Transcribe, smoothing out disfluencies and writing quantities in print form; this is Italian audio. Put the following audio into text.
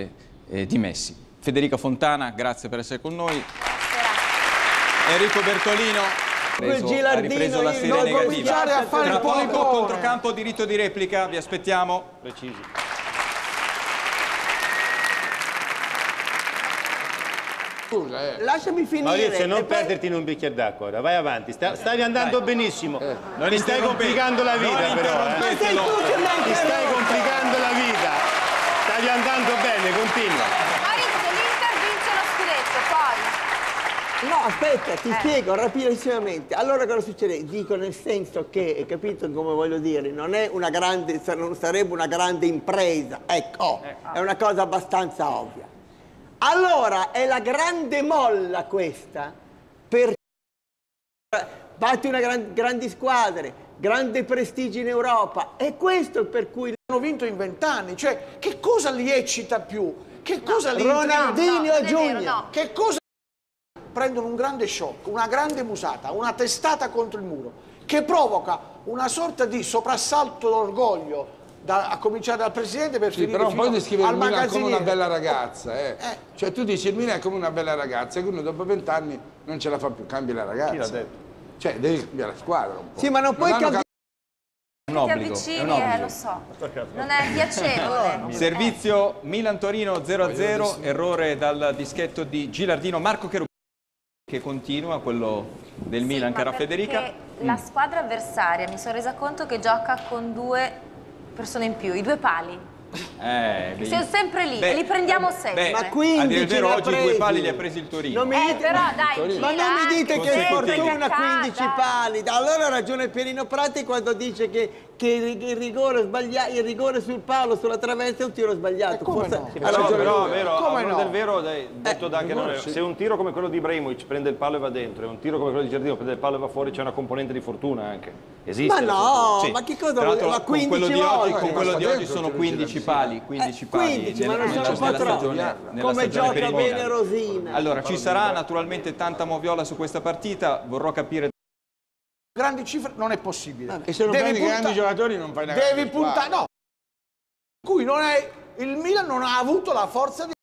di Messi. Federica Fontana, grazie per essere con noi. Enrico Bertolino ha ripreso la serie negativa. Tra poco controcampo, diritto di replica, vi aspettiamo. Precisi. Scusa, lasciami finire. Maurizio, non perderti in un bicchiere d'acqua ora, vai avanti, stavi andando benissimo. Ti stai complicando la vita però. Ma sei tu che mi Ti stai complicando la vita. Stavi andando bene, continua. Maurizio, l'Inter vince lo scudetto, poi. No, aspetta, ti spiego rapidissimamente. Allora cosa succede? Dico nel senso che, hai capito come voglio dire, non è una grande, non sarebbe una grande impresa, ecco, è una cosa abbastanza ovvia. Allora è la grande molla questa per batti una grandi squadre, grande prestigio in Europa, e questo per cui hanno vinto in 20 anni, cioè che cosa li eccita più? Che cosa li Ronaldinho Junior, no. Che cosa prendono un grande shock, una grande musata, una testata contro il muro, che provoca una sorta di soprassalto d'orgoglio, a cominciare dal presidente per finire però poi descrive il Milan come una bella ragazza, Cioè tu dici il Milan è come una bella ragazza e quindi dopo 20 anni non ce la fa più, cambi la ragazza. Chi l'ha detto? Cioè devi cambiare la squadra un po'. sì, ma non puoi cambiare. Un Ti obbligo, avvicini, è un obbligo. lo so. Non è piacevole. Servizio Milan-Torino 0-0, errore dal dischetto di Gilardino. Marco Cherubini che continua, quello del Milan, cara Federica. La squadra avversaria, mi sono resa conto che gioca con 2 persone in più, i 2 pali. Siamo sempre lì, e li prendiamo sempre. Ma 15 a dire il vero, ne ha oggi presi. 2 pali li ha presi il Torino. Non mi dite, Però dai, ma non mi dite che è fortuna 15 pali. pali. Allora ha ragione Pierino Prati quando dice che il rigore sbagliato, il rigore sul palo, sulla traversa è un tiro sbagliato. come Forse no? ha ragione Però lui. è vero, Come a no? del vero, detto da anche noi, se un tiro come quello di Ibrahimovic prende il palo e va dentro, e un tiro come quello di Giardino prende il palo e va fuori, c'è una componente di fortuna anche. Esiste. Ma no, Sì. ma che cosa Tra vuole? l'altro, Ma con 15 quello di volte? oggi, con quello di oggi dentro sono c'è 15 pali, 15 pali 15, ma non nella sono 4 stagione, nella come stagione per gioca il bene Milan. Rosina. Allora, ci sarà naturalmente tanta moviola su questa partita, vorrò capire. Grandi cifre non è possibile. E se non prendi grandi giocatori non fai una Devi grande squadra. puntare, no. In cui non è, il Milan non ha avuto la forza di